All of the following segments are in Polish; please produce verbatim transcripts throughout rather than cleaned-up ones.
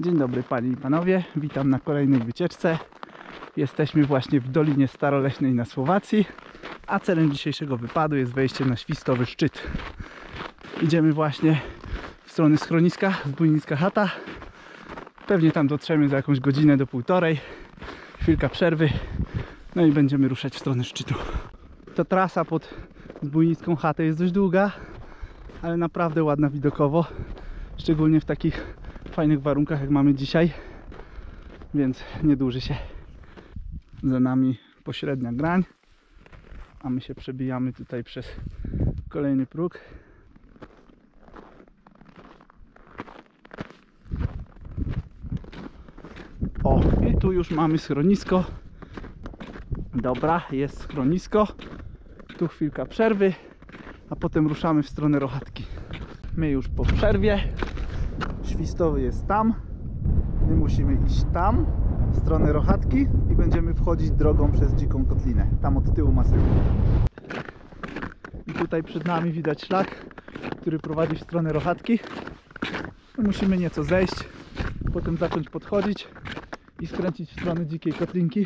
Dzień dobry panie i panowie, witam na kolejnej wycieczce. Jesteśmy właśnie w Dolinie Staroleśnej na Słowacji, a celem dzisiejszego wypadu jest wejście na Świstowy Szczyt. Idziemy właśnie w stronę schroniska Zbójnicka Chata. Pewnie tam dotrzemy za jakąś godzinę do półtorej. Chwilka przerwy, no i będziemy ruszać w stronę szczytu. Ta trasa pod Zbójnicką Chatę jest dość długa, ale naprawdę ładna widokowo, szczególnie w takich fajnych warunkach jak mamy dzisiaj, więc nie dłuży się. Za nami pośrednia grań, a my się przebijamy tutaj przez kolejny próg. O, i tu już mamy schronisko. Dobra, jest schronisko. Tu chwilka przerwy, a potem ruszamy w stronę Rochatki. My już po przerwie. Świstowy jest tam. My musimy iść tam, w stronę Rochatki, i będziemy wchodzić drogą przez Dziką Kotlinę. Tam od tyłu masywu. I tutaj przed nami widać szlak, który prowadzi w stronę Rochatki. My musimy nieco zejść, potem zacząć podchodzić i skręcić w stronę Dzikiej Kotlinki.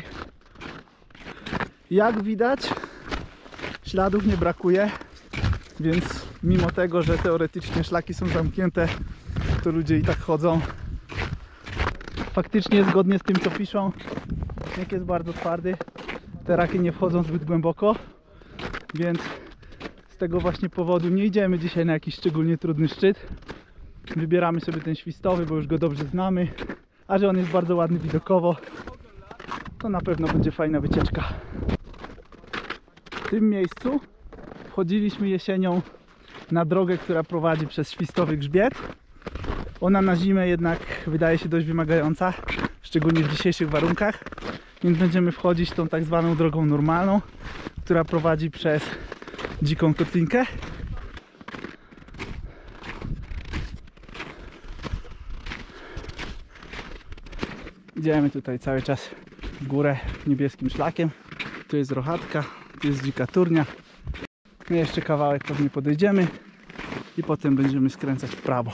Jak widać, śladów nie brakuje, więc mimo tego, że teoretycznie szlaki są zamknięte, to ludzie i tak chodzą. Faktycznie, zgodnie z tym co piszą, śnieg jest bardzo twardy, te raki nie wchodzą zbyt głęboko, więc z tego właśnie powodu nie idziemy dzisiaj na jakiś szczególnie trudny szczyt. Wybieramy sobie ten Świstowy, bo już go dobrze znamy, a że on jest bardzo ładny widokowo, to na pewno będzie fajna wycieczka. W tym miejscu wchodziliśmy jesienią na drogę, która prowadzi przez Świstowy Grzbiet. Ona na zimę jednak wydaje się dość wymagająca, szczególnie w dzisiejszych warunkach, więc będziemy wchodzić tą tak zwaną drogą normalną, która prowadzi przez Dziką Kotlinkę. Idziemy tutaj cały czas w górę niebieskim szlakiem. Tu jest Rochatka, tu jest Dzika Turnia. My jeszcze kawałek pewnie podejdziemy i potem będziemy skręcać w prawo.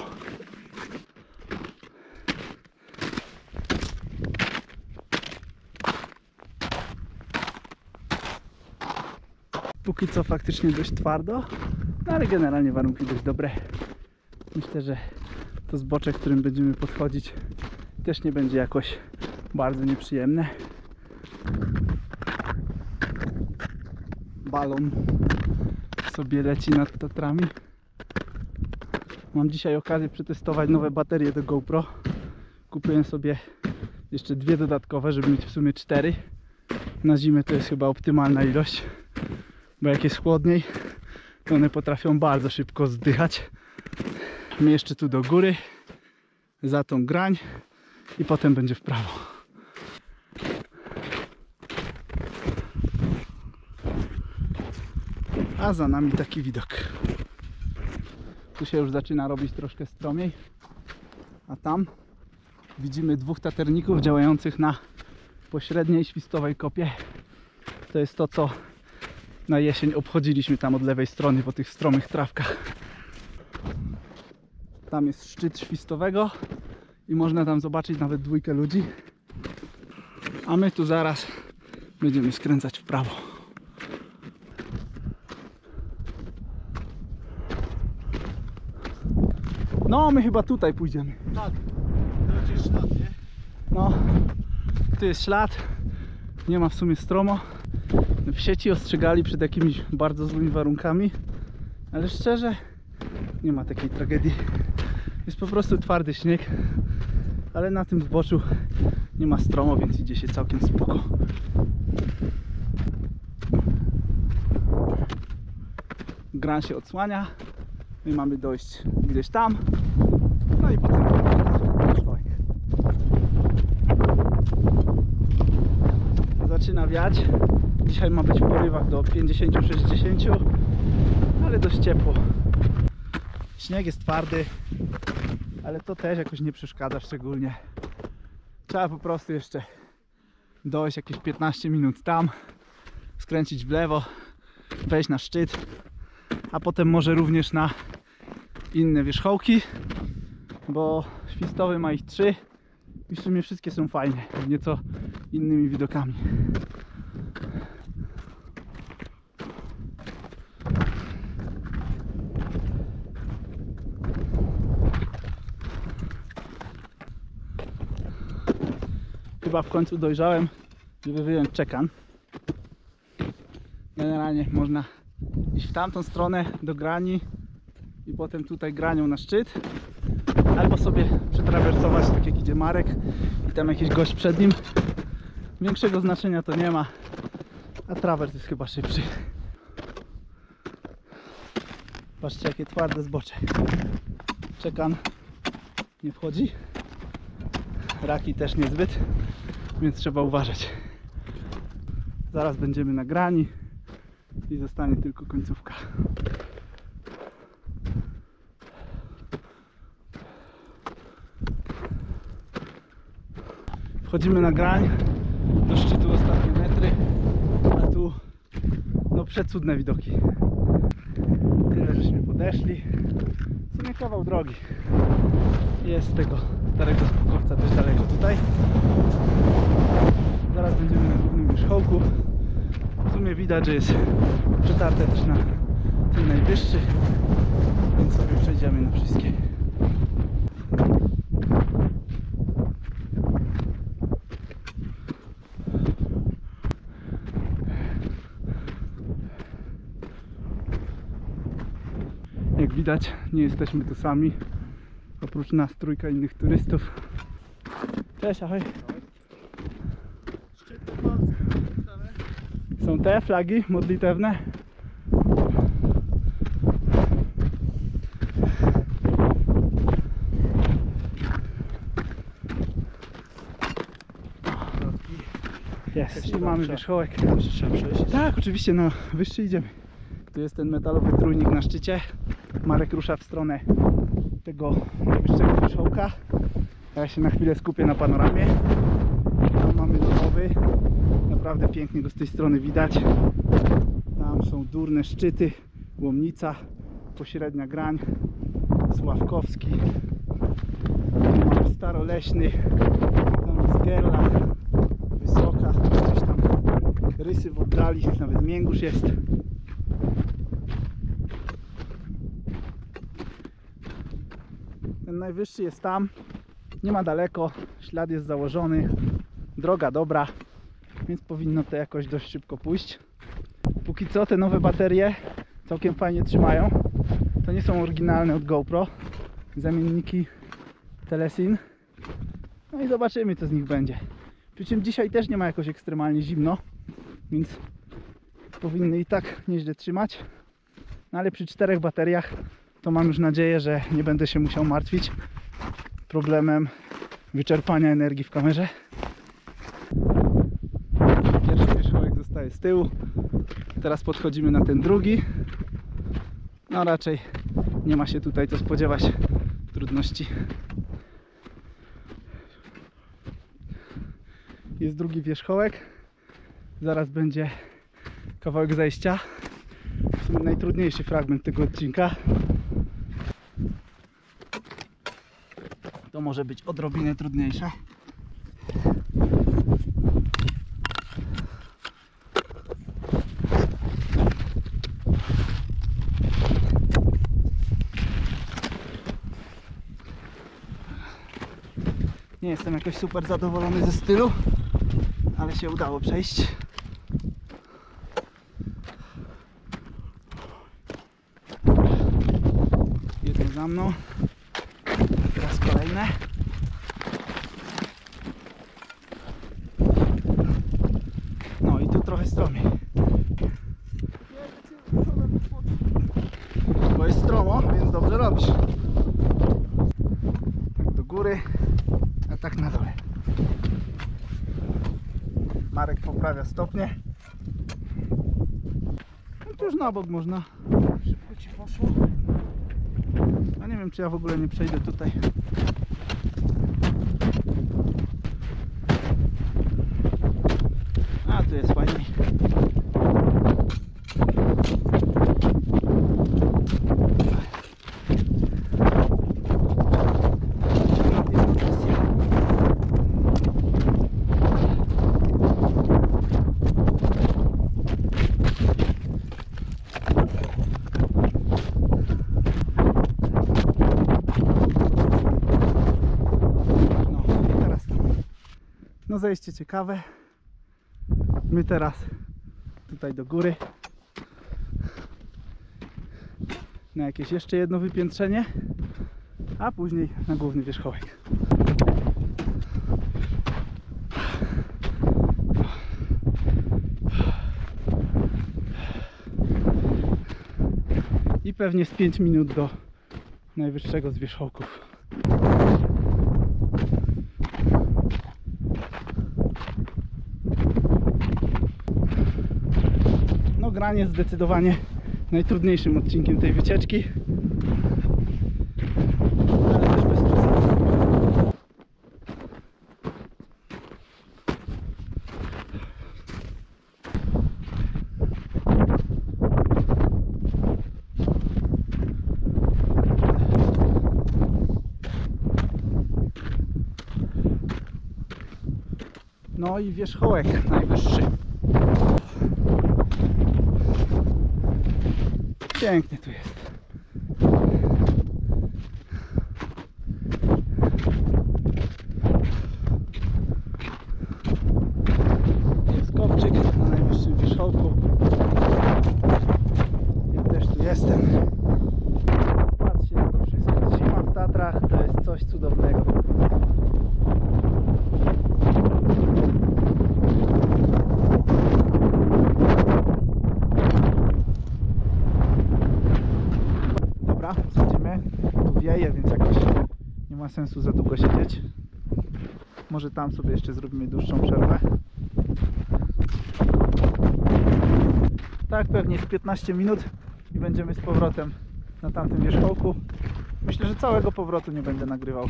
Póki co faktycznie dość twardo, no ale generalnie warunki dość dobre. Myślę, że to zbocze, którym będziemy podchodzić, też nie będzie jakoś bardzo nieprzyjemne. Balon sobie leci nad Tatrami. Mam dzisiaj okazję przetestować nowe baterie do GoPro. Kupiłem sobie jeszcze dwie dodatkowe, żeby mieć w sumie cztery. Na zimę to jest chyba optymalna ilość, bo jak jest chłodniej, to one potrafią bardzo szybko zdychać. My jeszcze tu do góry, za tą grań, i potem będzie w prawo. A za nami taki widok. Tu się już zaczyna robić troszkę stromiej, a tam widzimy dwóch taterników działających na pośredniej Świstowej kopie. To jest to, co na jesień obchodziliśmy tam od lewej strony po tych stromych trawkach. Tam jest szczyt Świstowego i można tam zobaczyć nawet dwójkę ludzi. A my tu zaraz będziemy skręcać w prawo. No, my chyba tutaj pójdziemy. Tak, to jest ślad, nie? No, tu jest ślad. Nie ma w sumie stromo. W sieci ostrzegali przed jakimiś bardzo złymi warunkami, ale szczerze nie ma takiej tragedii. Jest po prostu twardy śnieg, ale na tym zboczu nie ma stromo, więc idzie się całkiem spoko. Gran się odsłania. My mamy dojść gdzieś tam, no i potem zaczyna wiać. Dzisiaj ma być w porywach do pięćdziesiąt do sześćdziesięciu, ale dość ciepło. Śnieg jest twardy, ale to też jakoś nie przeszkadza szczególnie. Trzeba po prostu jeszcze dojść jakieś piętnaście minut tam, skręcić w lewo, wejść na szczyt, a potem może również na inne wierzchołki, bo Świstowy ma ich trzy. i w sumie wszystkie są fajne, z nieco innymi widokami. Chyba w końcu dojrzałem, żeby wyjąć czekan. Generalnie można iść w tamtą stronę do grani i potem tutaj granią na szczyt, albo sobie przetrawersować, tak jak idzie Marek i tam jakiś gość przed nim. Większego znaczenia to nie ma, a trawers jest chyba szybszy. Patrzcie, jakie twarde zbocze. Czekan nie wchodzi, raki też niezbyt, więc trzeba uważać. Zaraz będziemy na grani i zostanie tylko końcówka. Wchodzimy na grań, do szczytu ostatnie metry, a tu no przecudne widoki. Tyle żeśmy podeszli. W sumie kawał drogi. Jest z tego starego skokowca też daleko tutaj. Zaraz będziemy na głównym wierzchołku. W sumie widać, że jest przetarte też na ten najwyższy, więc sobie przejdziemy na wszystkie. Jak widać, nie jesteśmy tu sami. Oprócz nas trójka innych turystów. Cześć, ahoj. Są te flagi modlitewne. Jest, i mamy wierzchołek. Trzeba przejść. Tak, oczywiście, no wyższy idziemy. Tu jest ten metalowy trójnik na szczycie. Marek rusza w stronę tego najwyższego wierzchołka. Ja się na chwilę skupię na panoramie. Tam mamy lodowy. Naprawdę pięknie go z tej strony widać. Tam są durne szczyty, Łomnica, pośrednia grań, Sławkowski. Tu mamy Staroleśny, tam jest Gerla, Wysoka, gdzieś tam rysy w oddali, nawet Mięgusz jest. Ten najwyższy jest tam, nie ma daleko, ślad jest założony, droga dobra, więc powinno to jakoś dość szybko pójść. Póki co te nowe baterie całkiem fajnie trzymają. To nie są oryginalne od GoPro, zamienniki Telesin. No i zobaczymy, co z nich będzie. Przy czym dzisiaj też nie ma jakoś ekstremalnie zimno, więc powinny i tak nieźle trzymać. No ale przy czterech bateriach to mam już nadzieję, że nie będę się musiał martwić problemem wyczerpania energii w kamerze. Pierwszy wierzchołek zostaje z tyłu. Teraz podchodzimy na ten drugi. No raczej nie ma się tutaj co spodziewać trudności. Jest drugi wierzchołek. Zaraz będzie kawałek zejścia. W sumie najtrudniejszy fragment tego odcinka. To może być odrobinę trudniejsze. Nie jestem jakoś super zadowolony ze stylu, ale się udało przejść. Jedno za mną. Teraz kolejne. No i tu trochę stromiej. Bo jest stromo, więc dobrze robisz. Tak do góry, a tak na dole. Marek poprawia stopnie. No to już na bok można. Szybko ci poszło. A nie wiem, czy ja w ogóle nie przejdę tutaj. A tu jest fajniej. No zejście ciekawe. My teraz tutaj do góry na jakieś jeszcze jedno wypiętrzenie, a później na główny wierzchołek. I pewnie z pięć minut do najwyższego z wierzchołków. No gran jest zdecydowanie najtrudniejszym odcinkiem tej wycieczki, ale też bez przesady. No i wierzchołek najwyższy. Pięknie tu jest. Jest kopczyk na najwyższym wierzchołku. Ja też tu jestem. Patrzcie na to wszystko. Zima w Tatrach to jest coś cudownego. Schodzimy, tu wieje, więc jakoś nie ma sensu za długo siedzieć. Może tam sobie jeszcze zrobimy dłuższą przerwę. Tak, pewnie z piętnaście minut i będziemy z powrotem na tamtym wierzchołku. Myślę, że całego powrotu nie będę nagrywał.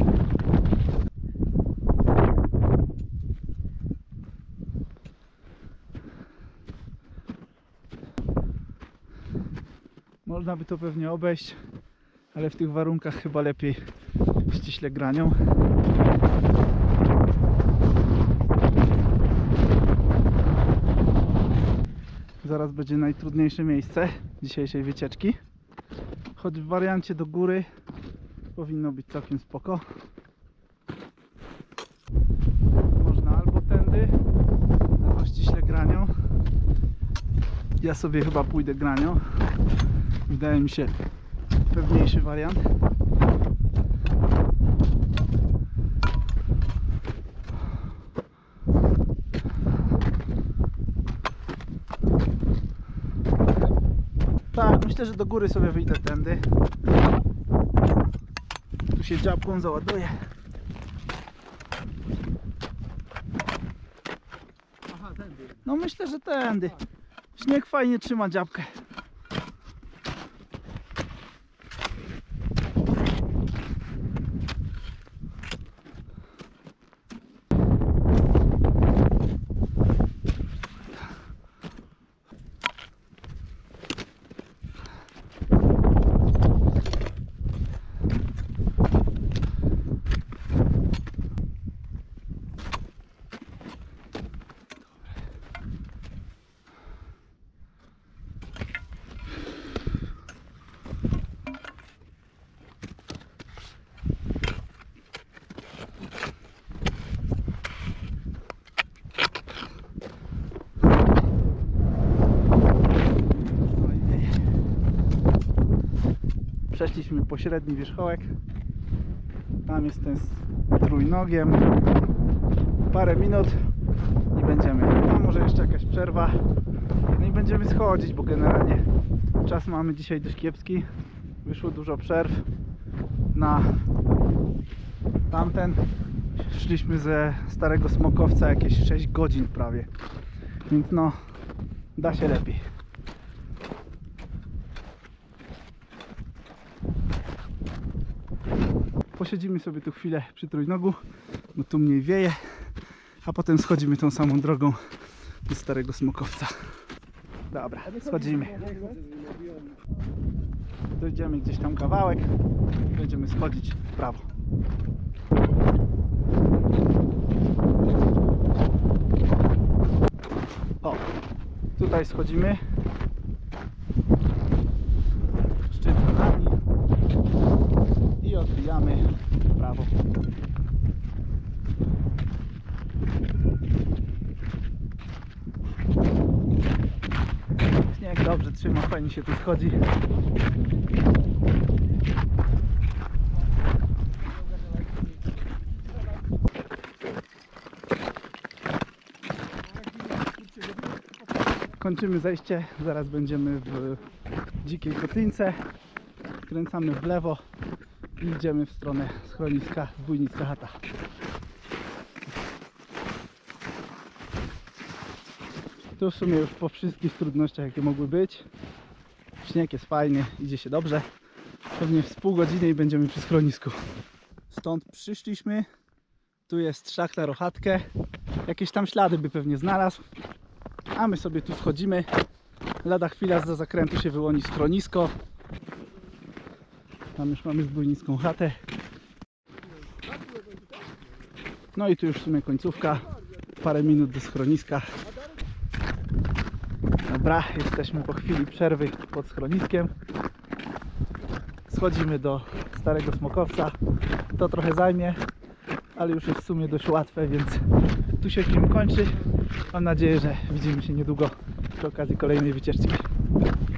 Można by to pewnie obejść, ale w tych warunkach chyba lepiej ściśle granią. Zaraz będzie najtrudniejsze miejsce dzisiejszej wycieczki. Choć w wariancie do góry powinno być całkiem spoko. Można albo tędy, albo ściśle granią. Ja sobie chyba pójdę granią. Wydaje mi się pewniejszy wariant. Tak, myślę, że do góry sobie wyjdę tędy. Tu się dziabką załaduje. Aha, tędy. No myślę, że tędy. Śnieg fajnie trzyma dziabkę. Przeszliśmy pośredni wierzchołek. Tam jest ten z trójnogiem. Parę minut i będziemy. Tam może jeszcze jakaś przerwa. No i będziemy schodzić, bo generalnie czas mamy dzisiaj dość kiepski. Wyszło dużo przerw na tamten. Szliśmy ze Starego Smokowca jakieś sześć godzin prawie. Więc no, da się lepiej. Posiedzimy sobie tu chwilę przy trójnogu, bo tu mniej wieje, a potem schodzimy tą samą drogą do Starego Smokowca. Dobra, schodzimy. Dojdziemy gdzieś tam kawałek, będziemy schodzić w prawo. O, tutaj schodzimy. Szczyt za nami. I odbijamy w prawo. trzyma, fajnie się tu schodzi. Kończymy zejście, zaraz będziemy w Dzikiej Kotlince. Skręcamy w lewo i idziemy w stronę schroniska Zbójnicka Chata. Tu w sumie już po wszystkich trudnościach, jakie mogły być. Śnieg jest fajny, idzie się dobrze. Pewnie z pół godziny i będziemy przy schronisku. Stąd przyszliśmy. Tu jest szlak na Rochatkę. Jakieś tam ślady by pewnie znalazł. A my sobie tu schodzimy. Lada chwila za zakrętu się wyłoni schronisko. Tam już mamy Zbójnicką Chatę. No i tu już w sumie końcówka. Parę minut do schroniska. Dobra, jesteśmy po chwili przerwy pod schroniskiem. Schodzimy do Starego Smokowca. To trochę zajmie, ale już jest w sumie dość łatwe, więc tu się film kończy. Mam nadzieję, że widzimy się niedługo przy okazji kolejnej wycieczki.